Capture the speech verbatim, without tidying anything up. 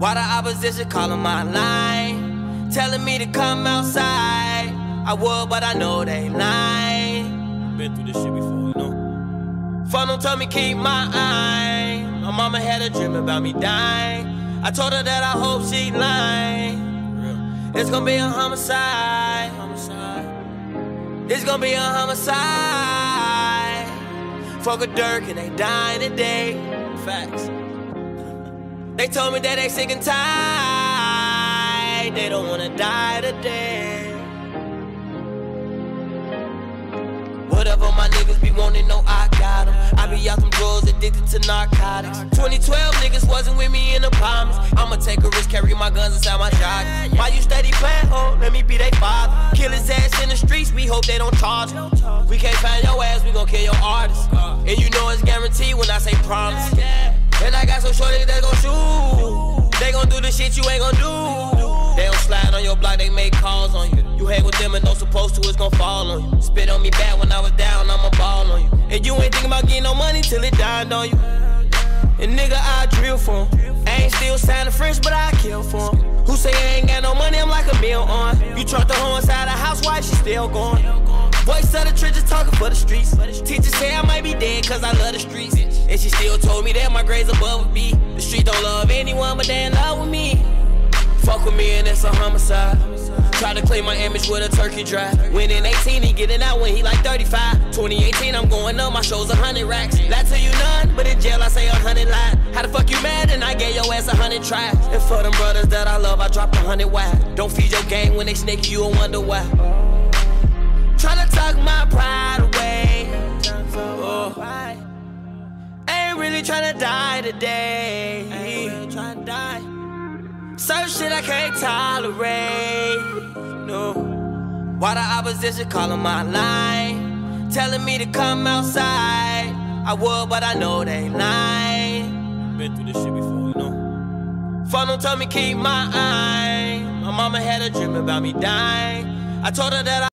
Why the opposition calling my line, telling me to come outside? I would, but I know they lying. Been through this shit before, you know. Phone don't tell me keep my eye. My mama had a dream about me dying. I told her that I hope she lying. It's gonna be a homicide. homicide. It's gonna be a homicide. Fuck a Dirk and they dying today. Facts. They told me that they sick and tired. They don't wanna die today. Whatever my niggas be wanting, no, I got 'em. I be out them drugs, addicted to narcotics. twenty twelve niggas wasn't with me in the promise. I'ma take a risk, carry my guns inside my joggers. Why you steady playing, oh, let me be they father. Kill his ass in the streets, we hope they don't charge him. We can't find your ass, we gon' kill your artist. And you know it's guaranteed when I say promise. And I got some short niggas that gon' shoot. They gon' do the shit you ain't gon' do. They don't slide on your block, they make calls on you. You hang with them and don't supposed to, it's gon' fall on you. Spit on me bad when I was down, I'ma ball on you. And you ain't thinking about getting no money till it dined on you. And nigga, I drill for him. I ain't still signing French, but I kill for him. Who say I ain't got no money, I'm like a meal on. You trust the hoe inside the house, why she still going? Voice of the trenches talking for the streets. Teachers say I might be dead cause I love the streets. And she still told me that my grades above a B. The street don't love anyone, but they in love with me. Fuck with me and it's a homicide. Try to clean my image with a turkey drive. When in eighteen, he getting out when he like thirty-five. twenty eighteen, I'm going up, my show's a hundred racks. Lie to you none, but in jail I say a hundred lies. How the fuck you mad and I gave your ass a hundred tries? And for them brothers that I love, I dropped a hundred wide. Don't feed your gang when they snake you and wonder why. Tryna tuck my pride away. Oh. I ain't really tryna die today. I ain't really tryna die. Certain shit I can't tolerate. No. Why the opposition calling my line, telling me to come outside? I would, but I know they lying. Been through this shit before, you know. Phone don't tell me keep my eye. My mama had a dream about me dying. I told her that I